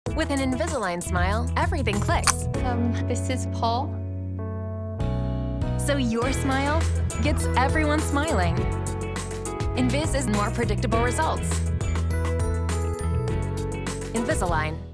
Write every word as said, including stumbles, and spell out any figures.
With an Invisalign smile, everything clicks. Um, this is Paul. So your smile gets everyone smiling. Invis is more predictable results. Invisalign.